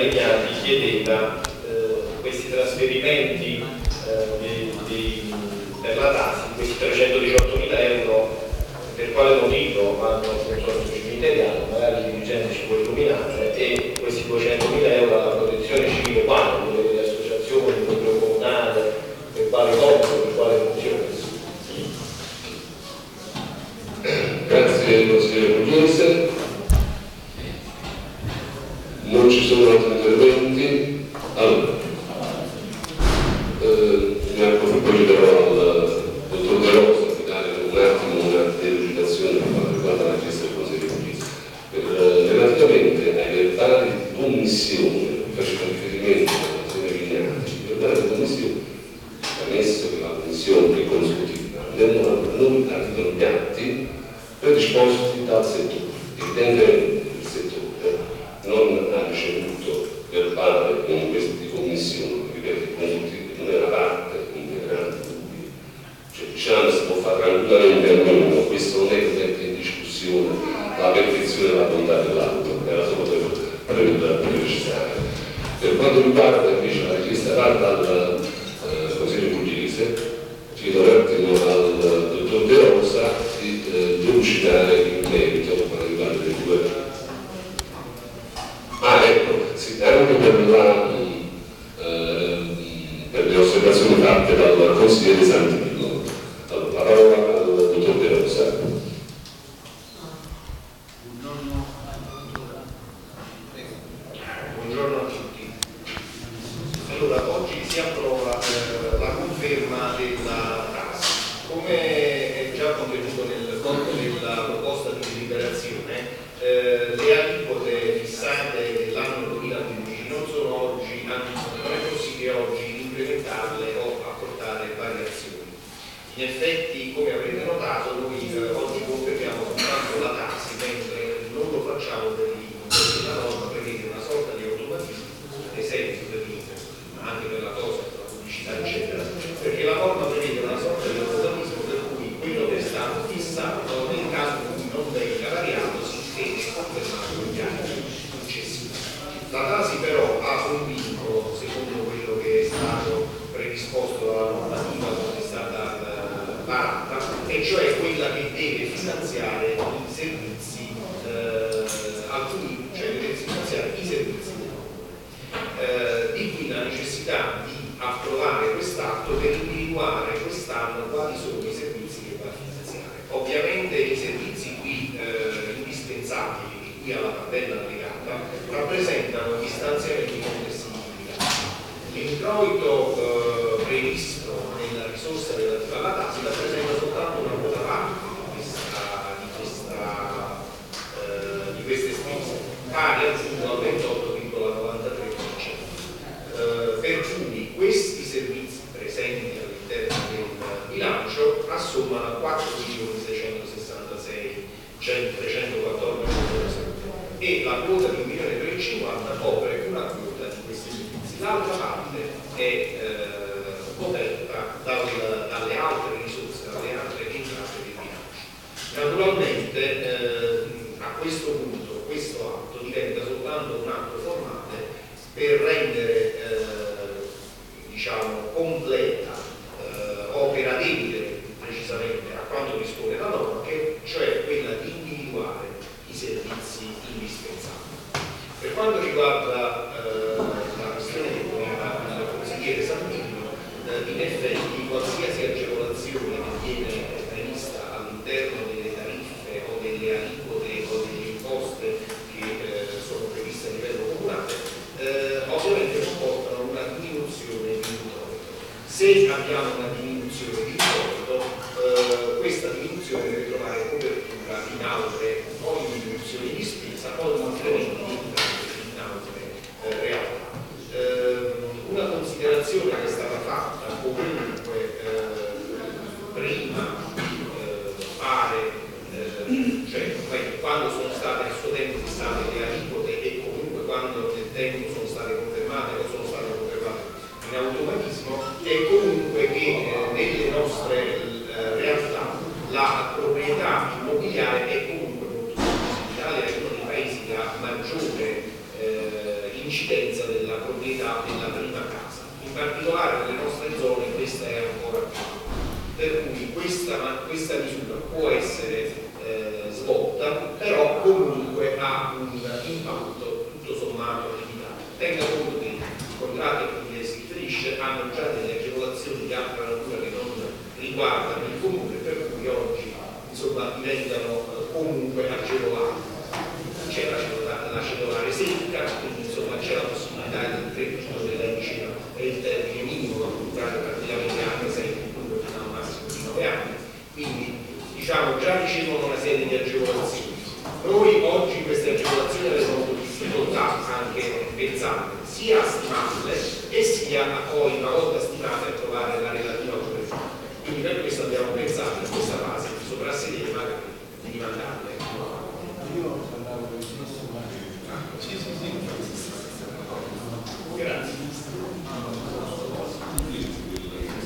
Vignati chiedeva questi trasferimenti per la TASI, questi 318.000 euro, per quale motivo vanno al consorzio cimiteriale, magari il dirigente ci può illuminare, e questi 200.000 euro alla protezione civile, quando le associazioni, il nucleo comunale, per quale compito, per quale funzione? Grazie consigliere Pugliese. Non ci sono altri interventi. Allora, mi approfitterò al dottor De Rosa di dare un attimo una delucidazione per quanto riguarda la richiesta del Consiglio di Giustizia. Relativamente ai verbali di commissione, facendo riferimento alla signora Vignati, i verbali di commissione, ammesso che la commissione è consultiva, non arrivano gli atti predisposti dal settore. Evidentemente il settore non ha ricevuto verbale in queste commissioni, ripeto, consultive, non è una parte integrante, quindi diciamo si può fare tranquillamente almeno, questo non è che mette in discussione la perfezione e la bontà dell'atto, era solo per precisare. Per quanto riguarda invece la richiesta fatta dal Consiglio Pugliese, chiedo un attimo al dottor De Rosa di delucidare il merito per quanto riguarda le due. Ecco, sì, anche per le osservazioni fatte dal consigliere Santillo. Allora, parola al dottor De Rosa. Buongiorno a tutti. Allora, oggi si approva la conferma della TASI. Come è già contenuto nel conto della proposta di deliberazione, le aliquote fissate nell'anno 2015 non sono oggi, non è possibile oggi incrementarle o apportare variazioni. In effetti, come avrete notato, noi oggi confermiamo soltanto la TASI, mentre non lo facciamo per l'IMU, perché la norma prevede una sorta di automatismo, ad esempio per l'IMU, ma anche per la cosa, per la pubblicità, eccetera, perché la norma prevede una sorta di automatismo per cui quello che è stato fissato, nel caso in cui non venga variato, si viene confermato negli anni successivi. La TASI però ha un vincolo, secondo quello che è stato predisposto dalla normativa che è stata varata, e cioè quella che deve finanziare i servizi, cioè deve finanziare i servizi del comune. Di qui la necessità di approvare quest'atto per individuare quest'anno quali sono i servizi che va a finanziare. Ovviamente i servizi qui indispensabili, qui alla tabella allegata, rappresentano gli stanziamenti complessivi. L'introito previsto nella risorsa relativa alla TASI rappresenta soltanto una quota parte di queste spese, pari appunto al 28,93%. Per cui questi servizi presenti all'interno del bilancio assommano a 4.666.314 e la quota di 1.350.000 copre una quota di questi servizi. L'altra parte è coperta dalle altre risorse, dalle altre entrate del bilancio. Naturalmente a questo punto questo atto diventa soltanto un atto formale per rendere diciamo completa, operabile precisamente a quanto dispone la norma, cioè quella di individuare i servizi indispensabili. Per quanto riguarda la questione che poneva il consigliere Santillo, in effetti qualsiasi agevolazione che viene prevista all'interno delle tariffe o delle aliquote o delle imposte che sono previste a livello comunale ovviamente comportano una diminuzione di introito. Se abbiamo una diminuzione di introito, questa diminuzione deve trovare copertura in altre o in diminuzioni di spesa o in incrementi in altre realtà. Una considerazione che è stata fatta comunque prima di fare, cioè quando sono state a suo tempo fissate le aliquote e comunque quando nel tempo sono state confermate o sono state confermate in automatismo, è comunque che nelle nostre realtà la proprietà immobiliare è comunque molto diffusa. L'Italia è uno dei paesi che ha questa misura può essere svolta, però comunque ha un impatto tutto sommato limitato. Tenga conto che i contratti a cui si riferisce hanno già delle agevolazioni di altra natura che non riguardano il comune, per cui oggi insomma diventano comunque agevolati. C'è la cedolare secca, quindi insomma c'è la possibilità del credito della diceva è il termine minimo da comprare praticamente anche se fino a un massimo di 9 anni. Quindi diciamo già ricevono una serie di agevolazioni. Noi oggi queste agevolazioni abbiamo avuto difficoltà anche pensando sia a stimarle e sia a poi una volta stimate a trovare la relazione